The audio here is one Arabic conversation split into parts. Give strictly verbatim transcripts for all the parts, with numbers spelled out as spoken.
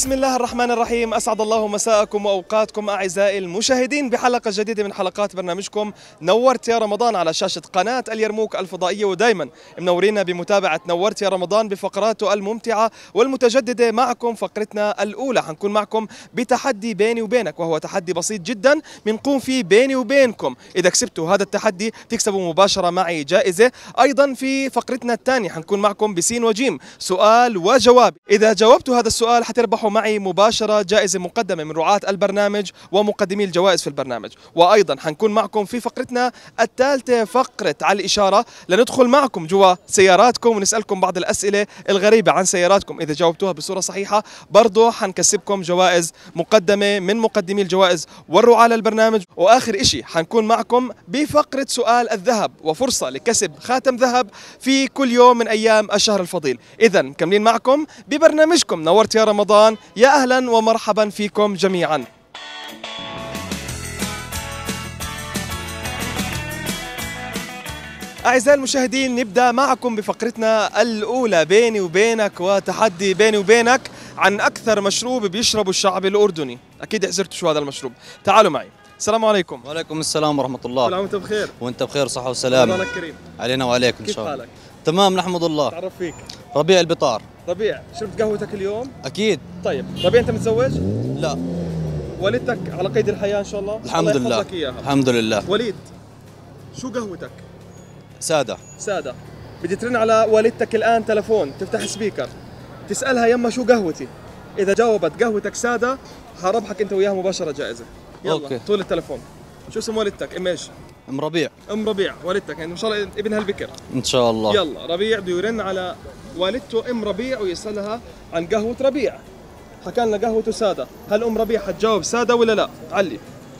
بسم الله الرحمن الرحيم، أسعد الله مساءكم وأوقاتكم أعزائي المشاهدين بحلقة جديدة من حلقات برنامجكم نورت يا رمضان على شاشة قناة اليرموك الفضائية. ودايما منورينا بمتابعة نورت يا رمضان بفقراته الممتعة والمتجددة. معكم فقرتنا الأولى حنكون معكم بتحدي بيني وبينك، وهو تحدي بسيط جدا بنقوم فيه بيني وبينكم. إذا كسبتوا هذا التحدي تكسبوا مباشرة معي جائزة. أيضا في فقرتنا الثانية حنكون معكم بسين وجيم، سؤال وجواب. إذا جاوبتوا هذا السؤال حتربحوا معي مباشرة جائزة مقدمة من رعاة البرنامج ومقدمي الجوائز في البرنامج. وأيضا حنكون معكم في فقرتنا الثالثة، فقرة على الإشارة، لندخل معكم جوا سياراتكم ونسألكم بعض الأسئلة الغريبة عن سياراتكم. إذا جاوبتوها بصورة صحيحة برضو حنكسبكم جوائز مقدمة من مقدمي الجوائز والرعاة للبرنامج. وآخر إشي حنكون معكم بفقرة سؤال الذهب، وفرصة لكسب خاتم ذهب في كل يوم من أيام الشهر الفضيل. إذا مكملين معكم ببرنامجكم نورت يا رمضان. يا أهلا ومرحبا فيكم جميعا. أعزائي المشاهدين، نبدأ معكم بفقرتنا الأولى بيني وبينك، وتحدي بيني وبينك عن أكثر مشروب بيشربه الشعب الأردني. أكيد حزرتوا شو هذا المشروب. تعالوا معي. السلام عليكم. وعليكم السلام ورحمة الله. كل عام وأنت بخير. وأنت بخير صحة وسلامة. رمضانك كريم. علينا وعليك إن كيف شاء الله. حالك؟ تمام نحمد الله. تعرف فيك. ربيع البطار. ربيع، شربت قهوتك اليوم؟ أكيد. طيب ربيع، أنت متزوج؟ لا. والدتك على قيد الحياة إن شاء الله؟ الحمد الله لله. يحفظك إياها. الحمد لله. وليد، شو قهوتك؟ سادة. سادة. بدي ترن على والدتك الآن تلفون، تفتح سبيكر، تسألها يما شو قهوتي. إذا جاوبت قهوتك سادة حربحك أنت وياها مباشرة جائزة. يلا أوكي. طول التلفون. شو اسم والدتك؟ ام ايش؟ ام ربيع. ام ربيع والدتك، يعني ان شاء الله ابنها البكر. ان شاء الله. يلا ربيع بده يرن على والدته ام ربيع ويسألها عن قهوة ربيع. حكى لنا قهوته سادة، هل ام ربيع حتجاوب سادة ولا لا؟ علي.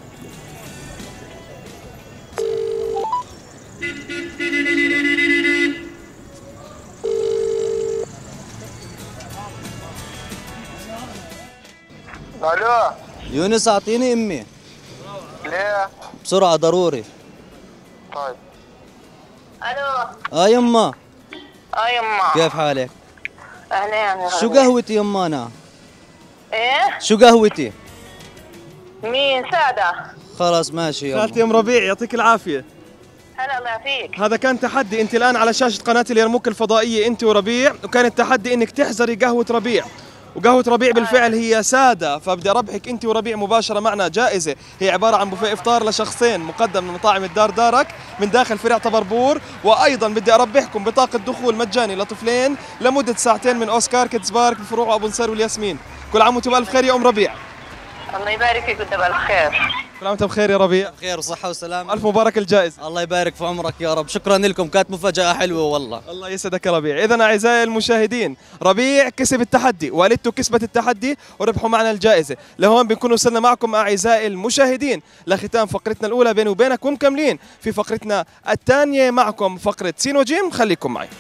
الو يونس اعطيني امي. ليه؟ بسرعة ضروري. طيب. الو. اه يما. اه يما. كيف حالك؟ اهلين. شو قهوتي يما انا؟ ايه؟ شو قهوتي؟ مين؟ سادة. خلاص ماشي يما. خالتي ام ربيع يعطيك العافية. هلا الله يعافيك. هذا كان تحدي، انت الان على شاشة قناة اليرموك الفضائية انت وربيع، وكان التحدي انك تحزري قهوة ربيع، وقهوة ربيع بالفعل هي سادة، فبدي أربحك أنت وربيع مباشرة معنا جائزة. هي عبارة عن بوفيه إفطار لشخصين مقدم من مطاعم الدار دارك من داخل فرع طبربور. وأيضا بدي أربحكم بطاقة دخول مجاني لطفلين لمدة ساعتين من أوسكار كيدز بارك بفروع أبو نصير والياسمين. كل عام وأنتم بألف خير يا أم ربيع. الله يبارك فيك وأنت بألف خير. كل عام وأنتم بخير يا ربيع. بخير وصحة وسلامة. ألف مبارك الجائزة. الله يبارك في عمرك يا رب. شكرا لكم، كانت مفاجأة حلوة والله. الله يسعدك يا ربيع. إذا أعزائي المشاهدين، ربيع كسب التحدي، والدته كسبت التحدي وربحوا معنا الجائزة. لهون بنكون وصلنا معكم أعزائي المشاهدين لختام فقرتنا الأولى بيني وبينك، ومكملين في فقرتنا الثانية معكم فقرة سين وجيم. خليكم معي.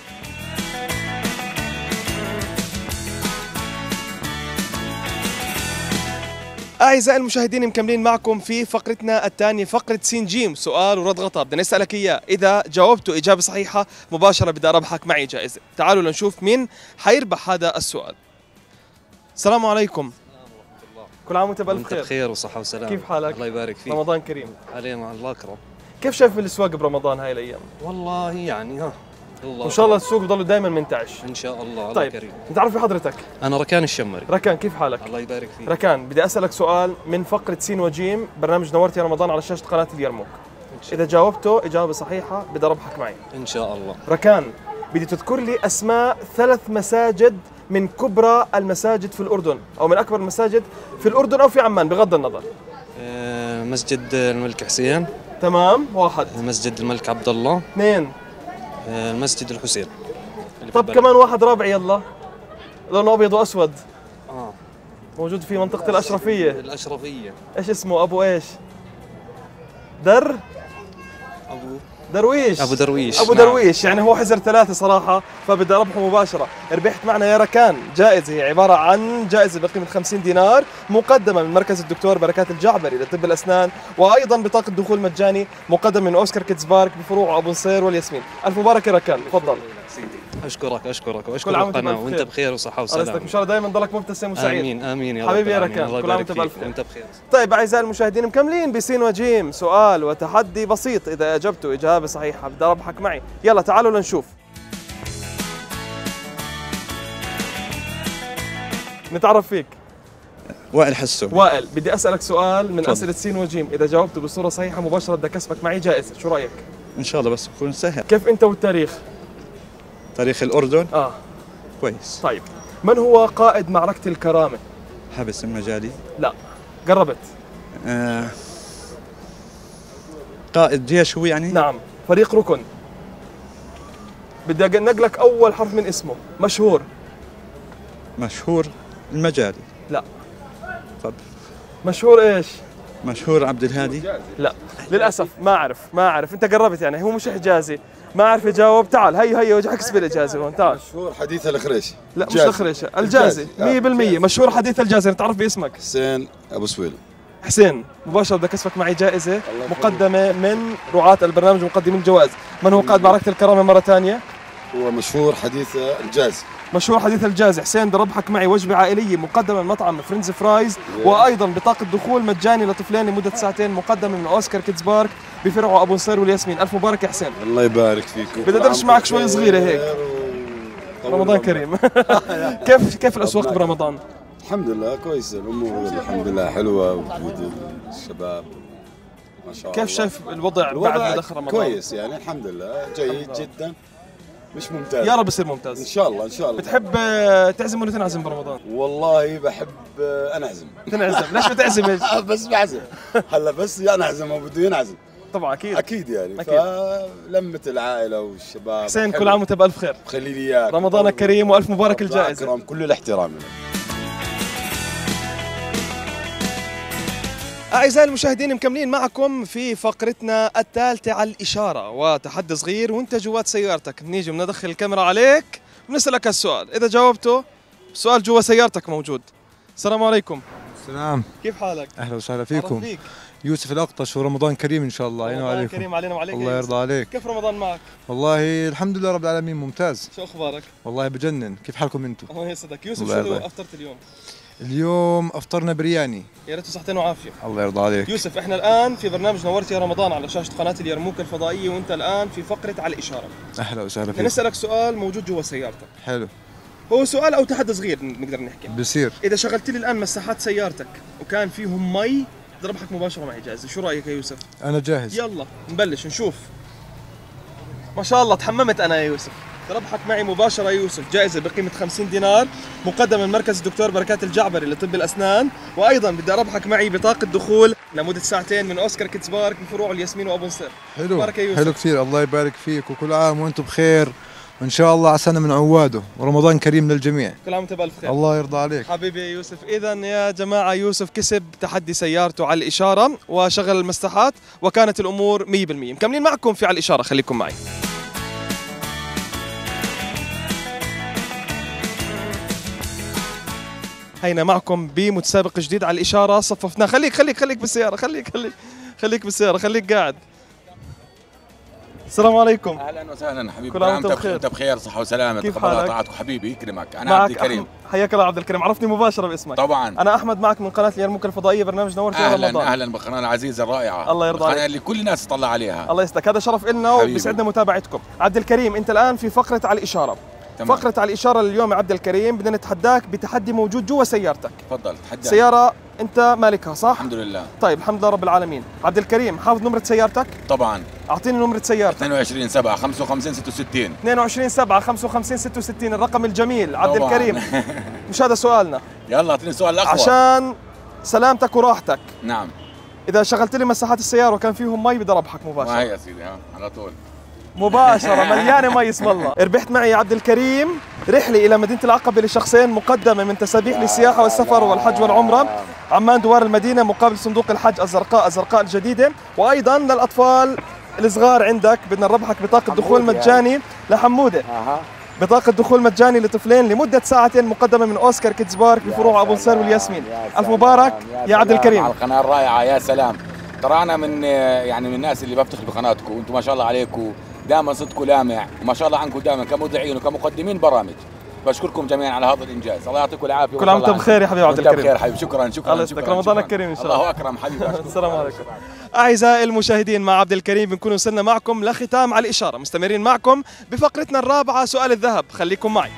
أعزائي المشاهدين، مكملين معكم في فقرتنا الثانية، فقرة سين جيم، سؤال ورد غطاء. بدنا نسألك إياه، إذا جاوبتوا إجابة صحيحة مباشرة بدي أربحك معي جائزة. تعالوا لنشوف مين حيربح هذا السؤال. السلام عليكم. كل عام وأنت بألف خير. بخير وصحة وسلامة. كيف حالك؟ الله يبارك فيك. رمضان كريم علينا الله أكرم. كيف شايف الأسواق برمضان هاي الأيام؟ والله يعني ها وإن شاء الله السوق بضل دائما منتعش إن شاء الله. الله طيب كريم. نتعرف بحضرتك. أنا ركان الشمري. ركان، كيف حالك؟ الله يبارك فيك. ركان، بدي أسألك سؤال من فقرة سين وجيم برنامج نورت يا رمضان على شاشة قناة اليرموك. إذا جاوبته إجابة صحيحة بدي أربحك معي إن شاء الله. ركان، بدي تذكر لي أسماء ثلاث مساجد من كبرى المساجد في الأردن، أو من أكبر المساجد في الأردن أو في عمان بغض النظر. آه مسجد الملك حسين. تمام، واحد. مسجد الملك عبد الله. اثنين. آه المسجد الحسين. طب كمان واحد رابع، يلا، لونه أبيض وأسود. آه موجود في منطقة الأشرفية. الأشرفية. إيش اسمه؟ أبو إيش؟ در؟ أبو درويش. أبو درويش. أبو نعم. درويش، يعني هو حزر ثلاثة صراحة، فبدي أربحه مباشرة. ربحت معنا يا ركان جائزة، هي عبارة عن جائزة بقيمة خمسين دينار مقدمة من مركز الدكتور بركات الجعبري لطب الأسنان، وأيضا بطاقة دخول مجاني مقدمة من أوسكار كيدز بارك بفروع أبو نصير والياسمين. ألف مبارك يا ركان، تفضل. اشكرك اشكرك كل واشكر عام وأنت القناه بألف وانت خير. بخير وصحه الله يسعدك، وسلامه. ان شاء الله دائما ضلك مبتسم وسعيد. امين امين يا رب حبيبي يا العالمين. ركان، الله كل عام يبارك وأنت بألف فيك خير. وانت بخير. طيب اعزائي المشاهدين مكملين بسين وجيم، سؤال وتحدي بسيط، اذا اجبتوا اجابه صحيحه بدي اربحك معي. يلا تعالوا لنشوف. نتعرف فيك. وائل حسو. وائل، بدي اسالك سؤال من تفضل. اسئله سين وجيم، اذا جاوبته بصوره صحيحه مباشره بدي اكسبك معي جائزه، شو رايك؟ ان شاء الله بس يكون سهل. كيف انت والتاريخ؟ تاريخ الاردن اه كويس. طيب، من هو قائد معركه الكرامه؟ حبس المجالي. لا، قربت. آه. قائد جيش هو يعني؟ نعم، فريق ركن. بدي انقلك اول حرف من اسمه، مشهور. مشهور المجالي. لا. طب مشهور ايش؟ مشهور عبد الهادي. لا للاسف ما اعرف، ما اعرف، انت قربت يعني، هو مش حجازي، ما اعرف يجاوب. تعال هي هي وجهك اكسب الاجازه هون، تعال. مشهور حديث الخريشي. لا مش جازي. الخريشه، الجازي مية بالمية. مشهور حديث الجازي، نتعرف باسمك. حسين ابو سويل. حسين، مباشرة بدي اكسبك معي جائزة مقدمة من رعاة البرنامج ومقدمين الجوائز. من هو قائد معركة الكرامة مرة ثانية؟ هو مشهور حديث الجاز. مشهور حديث الجازي. حسين، بدي اربحك معي وجبة عائلية مقدمة من مطعم فريندز فرايز، وايضا بطاقة دخول مجاني لطفلين لمدة ساعتين مقدمة من اوسكار كيدز بارك بفرع ابو نصير والياسمين. الف مبارك يا حسين. الله يبارك فيك. بدي ادردش معك شوي صغيرة هيك. رمضان كريم. كيف كيف الاسواق برمضان؟ الحمد لله كويسه الامور، الحمد لله حلوه، وجود الشباب ما شاء الله. كيف شايف الوضع, الوضع بعد ما دخل رمضان؟ كويس يعني، الحمد لله جيد جدا، مش ممتاز. يا رب يصير ان ممتاز. شاء الله ان شاء الله. بتحب آه، تعزم ولا تنعزم برمضان؟ والله بحب انعزم. تنعزم، ليش بتعزم ايش؟ بس بعزم هلا، بس انعزم وبده ينعزم طبعا اكيد اكيد يعني. أكيد. فلمة العائله والشباب. حسين، حلو. كل عام وانت بالف خير. خلي لي اياك. رمضانك كريم والف مبارك الله الجائزه. أكرم، كل الاحترام. أعزائي المشاهدين مكملين معكم في فقرتنا الثالثة على الإشارة، وتحدي صغير وأنت جوات سيارتك، بنيجي بندخل الكاميرا عليك بنسألك السؤال، إذا جاوبته السؤال جوا سيارتك موجود. السلام عليكم. السلام، كيف حالك؟ اهلا وسهلا عرف فيكم. بيك. يوسف الأقطش، ورمضان كريم ان شاء الله علينا رمضان وعليكم. كريم علينا وعليك. الله يا يرضى يوسف. عليك. كيف رمضان معك؟ والله الحمد لله رب العالمين ممتاز. شو أخبارك؟ والله بجنن. كيف حالكم انتم؟ الله يسعدك. يوسف، الله شو يرضى. أفطرت اليوم؟ اليوم افطرنا برياني. يا ريت صحتين وعافية. الله يرضى عليك. يوسف، احنا الآن في برنامج نورت يا رمضان على شاشة قناة اليرموك الفضائية، وأنت الآن في فقرة على الإشارة. اهلا وسهلا بدنا فيك. نسألك سؤال موجود جوا سيارتك. حلو، هو سؤال أو تحدي صغير نقدر نحكي. بصير. إذا شغلت لي الآن مساحات سيارتك وكان فيهم مي بدي أربحك مباشرة معي جائزة، شو رأيك يا يوسف؟ انا جاهز. يلا نبلش نشوف. ما شاء الله تحممت أنا يا يوسف. بدي أربحك معي مباشرة يا يوسف جائزة بقيمة خمسين دينار مقدمة من مركز الدكتور بركات الجعبري لطب الأسنان، وأيضا بدي أربحك معي بطاقة دخول لمدة ساعتين من أوسكار كيدز بارك بفروع الياسمين وأبو نصير. حلو، بارك يا يوسف. حلو كثير. الله يبارك فيك، وكل عام وانتم بخير، وان شاء الله على سنة من عواده، ورمضان كريم للجميع. كل عام وأنت بألف خير. الله يرضى عليك. حبيبي يا يوسف. إذا يا جماعة يوسف كسب تحدي سيارته على الإشارة وشغل المساحات، وكانت الأمور مية بالمية. مكملين معكم في على الإشارة، خليكم معي. هينا معكم بمتسابق جديد على الإشارة صففناه. خليك خليك خليك بالسيارة، خليك خليك خليك بالسيارة، خليك قاعد. السلام عليكم. اهلا وسهلا حبيبي. كل عام انت وأنت بخير. انت بخير، صحه وسلامه. كيف تقبل حالك؟ طاعتك حبيبي، يكرمك. انا عبد الكريم. أحمد. حياك الله عبد الكريم، عرفني مباشرة باسمك. طبعا. أنا أحمد، معك من قناة اليرموك الفضائية، برنامج نورت يا اهلا رمضان. اهلا بالقناه العزيزه الرائعه. الله يرضى عليك. القناه اللي كل الناس تطلع عليها. الله يسعدك، هذا شرف إلنا حبيبي. وبيسعدنا متابعتكم. عبد الكريم، أنت الآن في فقرة على الإشارة. تمام. فقرة على الإشارة اليوم يا عبد الكريم بدنا نتحداك بتحدي موجود جوا سيارتك. تفضل تحدى. سيارة أنت مالكها صح؟ الحمد لله. طيب الحمد لله رب العالمين. عبد الكريم، حافظ نمرة سيارتك؟ طبعا. أعطيني نمرة سيارتك. اثنين وعشرين سبعة خمسة وخمسين ستة وستين. اثنين وعشرين سبعة خمسة وخمسين ستة وستين، الرقم الجميل عبد طبعاً. الكريم. مش هذا سؤالنا. يلا اعطيني السؤال الاقوى. عشان سلامتك وراحتك، نعم. إذا شغلت لي مساحات السيارة وكان فيهم مي بدي أربحك ما مباشرة. هي يا سيدي، ها على طول. مباشرة مليانة مي اسم الله. ربحت معي يا عبد الكريم رحلة إلى مدينة العقبة لشخصين مقدمة من تسابيح للسياحة والسفر والحج والعمرة، عمان دوار المدينة مقابل صندوق الحج الزرقاء الزرقاء الجديدة، وأيضا للأطفال الصغار عندك بدنا نربحك بطاقة دخول مجاني لحمودة. بطاقة دخول مجاني لطفلين لمدة ساعتين مقدمة من أوسكار كيدز بارك بفروع أبو نصير والياسمين. ألف مبارك يا عبد الكريم. على القناه الرائعه، يا سلام. ترى انا من يعني من الناس اللي بفتخر بقناتكم، وانتم ما شاء الله عليكم دائما صدقكم لامع، وما شاء الله عنكم دائما كمذيعين وكمقدمين برامج. بشكركم جميعا على هذا الانجاز، الله يعطيكم العافيه. كل عام وانتم بخير يا حبيبي عبد الكريم. بخير حبيبي، شكرا شكرا. الله يسعدك، رمضانك كريم ان شاء الله. الله اكرم حبيبي. السلام عليكم. اعزائي المشاهدين، مع عبد الكريم بنكون وصلنا معكم لختام على الاشاره، مستمرين معكم بفقرتنا الرابعه سؤال الذهب، خليكم معي.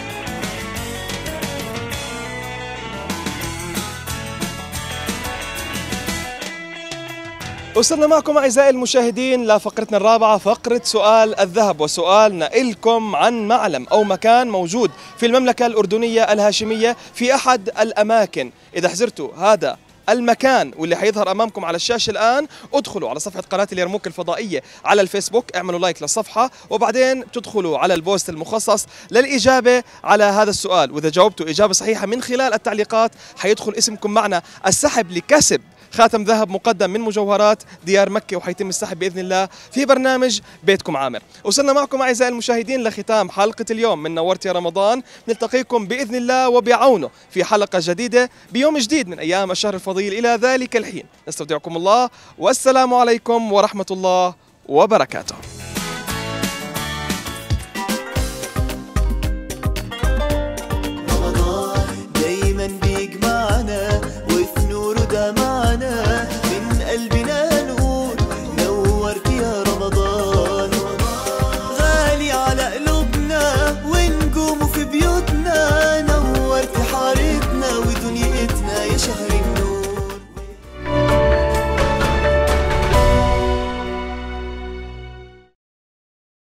وصلنا معكم أعزائي المشاهدين لفقرتنا الرابعة، فقرة سؤال الذهب، وسؤالنا إلكم عن معلم أو مكان موجود في المملكة الأردنية الهاشمية في أحد الأماكن. إذا حزرتوا هذا المكان واللي حيظهر أمامكم على الشاشة الآن، ادخلوا على صفحة قناة اليرموك الفضائية على الفيسبوك، اعملوا لايك للصفحة، وبعدين تدخلوا على البوست المخصص للإجابة على هذا السؤال. وإذا جاوبتوا إجابة صحيحة من خلال التعليقات حيدخل اسمكم معنا السحب لكسب خاتم ذهب مقدم من مجوهرات ديار مكة، وحيتم السحب بإذن الله في برنامج بيتكم عامر. وصلنا معكم أعزائي المشاهدين لختام حلقة اليوم من نورت يا رمضان. نلتقيكم بإذن الله وبعونه في حلقة جديدة بيوم جديد من أيام الشهر الفضيل. إلى ذلك الحين نستودعكم الله، والسلام عليكم ورحمة الله وبركاته.